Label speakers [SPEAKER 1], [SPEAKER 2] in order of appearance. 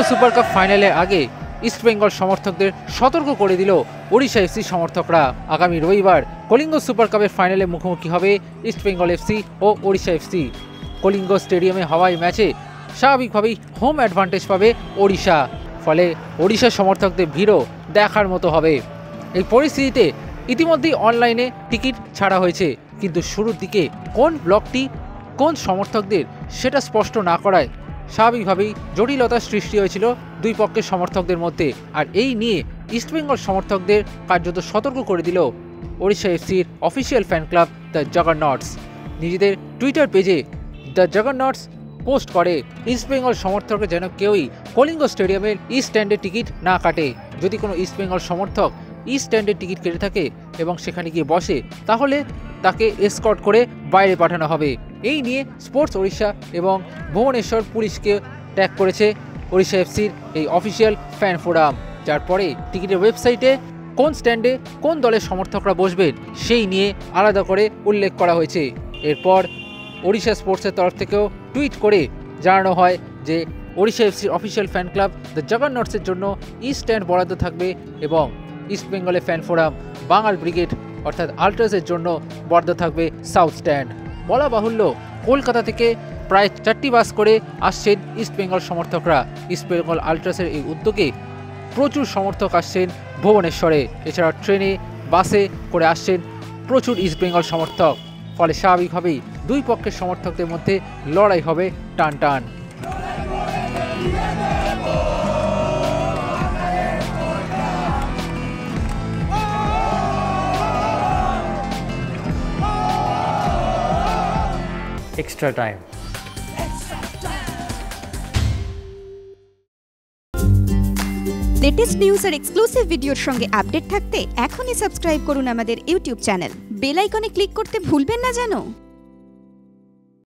[SPEAKER 1] Super cup ফাইনালের আগে ইস্টবেঙ্গল সমর্থকদের সতর্ক করে দিল ওড়িশা এফসি সমর্থকরা। আগামী রবিবার কলিঙ্গ সুপার কাপের ফাইনালে মুখোমুখি হবে ইস্টবেঙ্গল এফসি ও ওড়িশা এফসি। কলিঙ্গ স্টেডিয়ামে হওয়া এই ম্যাচে স্বাভাবিকভাবেই হোম অ্যাডভান্টেজ পাবে ওড়িশা, ফলে ওড়িশা সমর্থকদের ভিড়ও দেখার মতো হবে। এই পরিস্থিতিতে ইতিমধ্যেই অনলাইনে টিকিট ছাড়া হয়েছে, কিন্তু শুরুর দিকে কোন ব্লকটি কোন সমর্থকদের সেটা স্পষ্ট না করায় স্বাভাবিকভাবেই জটিলতার সৃষ্টি হয়েছিল দুই পক্ষের সমর্থকদের মধ্যে। আর এই নিয়ে ইস্টবেঙ্গল সমর্থকদের কার্যত সতর্ক করে দিল ওড়িশা এফসির official fan club the Juggernauts. নিজেদের টুইটার পেজে দ্য জাগারনটস পোস্ট করে ইস্টবেঙ্গল সমর্থকরা যেন কেউই কলিঙ্গ স্টেডিয়ামের ইস্ট স্ট্যান্ডের টিকিট না কাটে। যদি কোনো ইস্টবেঙ্গল সমর্থক ইস্ট স্ট্যান্ডের টিকিট কেটে থাকে এবং সেখানে গিয়ে বসে, তাহলে তাকে এসকর্ট করে বাইরে পাঠানো হবে। এই নিয়ে স্পোর্টস ওড়িশা এবং ভুবনেশ্বর পুলিশকে ট্যাগ করেছে ওড়িশা এফসির এই অফিসিয়াল ফ্যান ফোরাম, যার পরে টিকিটের ওয়েবসাইটে কোন স্ট্যান্ডে কোন দলের সমর্থকরা বসবেন সেই নিয়ে আলাদা করে উল্লেখ করা হয়েছে। এরপর ওড়িশা স্পোর্টসের তরফ থেকেও টুইট করে জানানো হয় যে ওড়িশা এফসির অফিসিয়াল ফ্যান ক্লাব দ্য জাগারনটসের জন্য ইস্ট স্ট্যান্ড বরাদ্দ থাকবে এবং ইস্ট বেঙ্গলের ফ্যান ফোরাম বাঙাল ব্রিগেড অর্থাৎ আল্ট্রাসের জন্য বরাদ্দ থাকবে সাউথ স্ট্যান্ড। বলা বাহুল্য, কলকাতা থেকে প্রায় 4টি বাস করে আসছেন ইস্ট বেঙ্গল সমর্থকরা। ইস্ট বেঙ্গল আল্ট্রাসের এই উদ্যোগে প্রচুর সমর্থক আসছেন ভুবনেশ্বরে। এছাড়া ট্রেনে বাসে করে আসছেন প্রচুর ইস্ট বেঙ্গল সমর্থক, ফলে স্বাভাবিকভাবেই দুই পক্ষের সমর্থকদের মধ্যে লড়াই হবে টান টান।
[SPEAKER 2] Extra time.
[SPEAKER 3] লেটেস্ট নিউজ আর এক্সক্লুসিভ ভিডিওর সঙ্গে আপডেট থাকতে এখনই সাবস্ক্রাইব করুন আমাদের ইউটিউব চ্যানেল। বেল আইকনে ক্লিক করতে ভুলবেন না যেন।